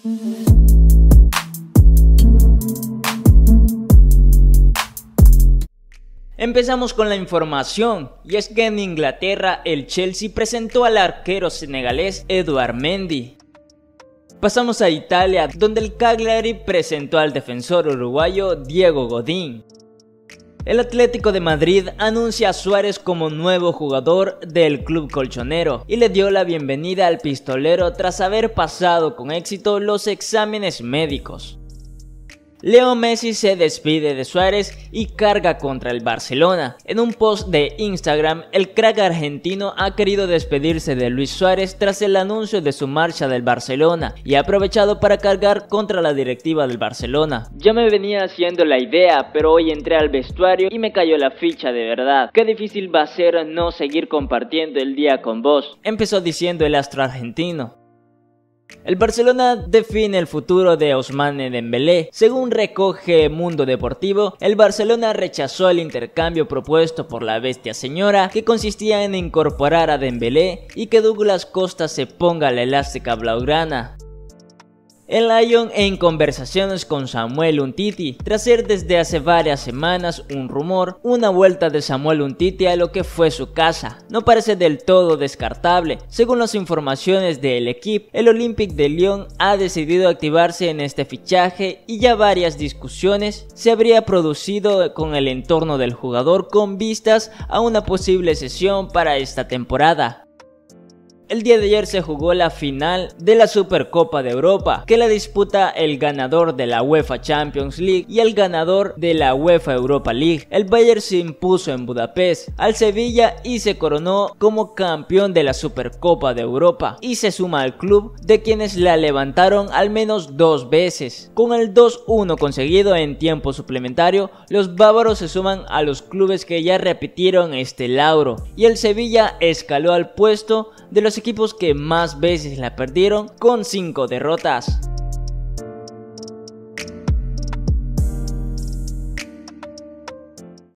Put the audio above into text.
Empezamos con la información, y es que en Inglaterra el Chelsea presentó al arquero senegalés Edouard Mendy. Pasamos a Italia, donde el Cagliari presentó al defensor uruguayo Diego Godín. El Atlético de Madrid anuncia a Suárez como nuevo jugador del club colchonero y le dio la bienvenida al pistolero tras haber pasado con éxito los exámenes médicos. Leo Messi se despide de Suárez y carga contra el Barcelona. En un post de Instagram, el crack argentino ha querido despedirse de Luis Suárez tras el anuncio de su marcha del Barcelona y ha aprovechado para cargar contra la directiva del Barcelona. Ya me venía haciendo la idea, pero hoy entré al vestuario y me cayó la ficha de verdad. Qué difícil va a ser no seguir compartiendo el día con vos, empezó diciendo el astro argentino. El Barcelona define el futuro de Ousmane Dembélé. Según recoge Mundo Deportivo, el Barcelona rechazó el intercambio propuesto por la bestia señora, que consistía en incorporar a Dembélé y que Douglas Costa se ponga la elástica blaugrana. El Lyon en conversaciones con Samuel Umtiti, tras ser desde hace varias semanas un rumor, una vuelta de Samuel Umtiti a lo que fue su casa no parece del todo descartable. Según las informaciones del equipo, el Olympique de Lyon ha decidido activarse en este fichaje y ya varias discusiones se habría producido con el entorno del jugador con vistas a una posible cesión para esta temporada. El día de ayer se jugó la final de la Supercopa de Europa, que la disputa el ganador de la UEFA Champions League y el ganador de la UEFA Europa League. El Bayern se impuso en Budapest al Sevilla y se coronó como campeón de la Supercopa de Europa y se suma al club de quienes la levantaron al menos 2 veces. Con el 2-1 conseguido en tiempo suplementario, los bávaros se suman a los clubes que ya repitieron este lauro y el Sevilla escaló al puesto de los equipos que más veces la perdieron con 5 derrotas.